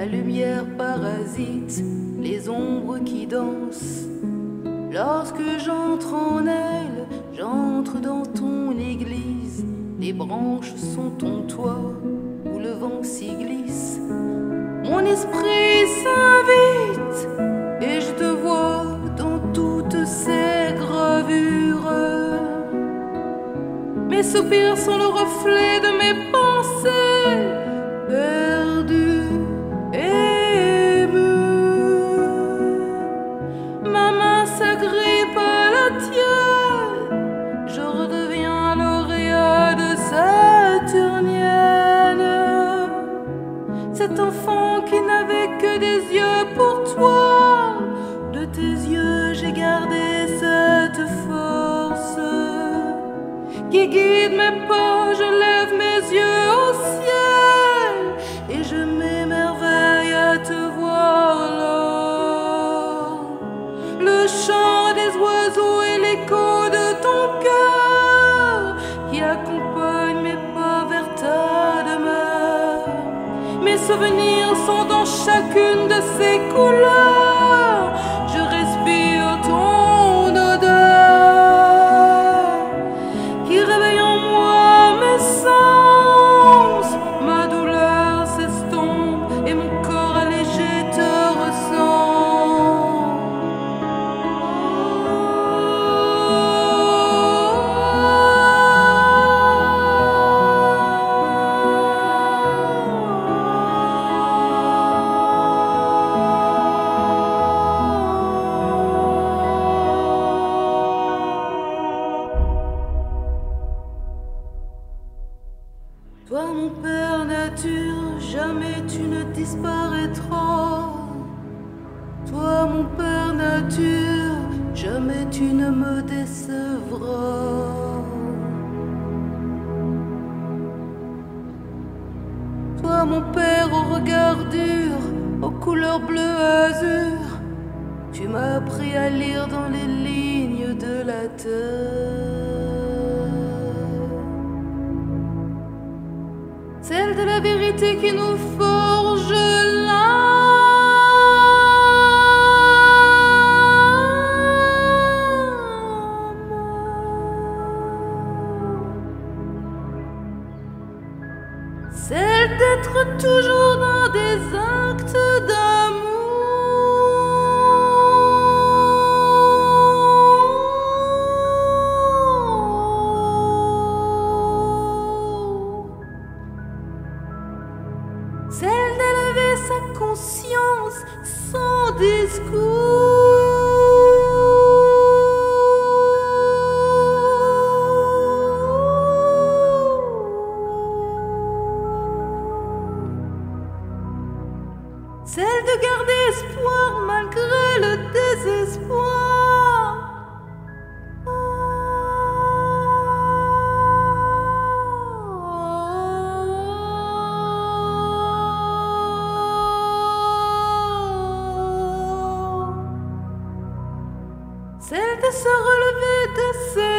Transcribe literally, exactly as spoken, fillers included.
La lumière parasite les ombres qui dansent. Lorsque j'entre en elle, j'entre dans ton église. Les branches sont ton toit où le vent s'y glisse. Mon esprit s'invite et je te vois dans toutes ces gravures. Mes soupirs sont le reflet de mes pensées perdues et émues. Ma main s'agrippe à la tienne, je redeviens lauréat de Saturnienne. Cet enfant qui n'avait que des yeux pour toi, de tes yeux j'ai gardé cette force qui guide mes pas. Je lève mes yeux au ciel et je m'émerveille à te voir là. Le chant des oiseaux et l'écho de ton cœur qui accompagne mes pas vers ta demeure. Mes souvenirs sont dans chacune de ces couleurs. Je respire ton odeur qui réveille en moi mes sens. Ma douleur s'estompe et mon corps allégé te ressent. Toi mon père nature, jamais tu ne disparaîtras. Toi mon père nature, jamais tu ne me décevras. Toi mon père au regard dur, aux couleurs bleu azur, tu m'as appris à lire dans les lignes de la terre. Celle de la vérité qui nous forge l'âme. Celle d'être toujours dans des actes d'amour. Celle d'élever sa conscience sans discours. Celle de garder espoir malgré le désespoir. Celle de se relever de ses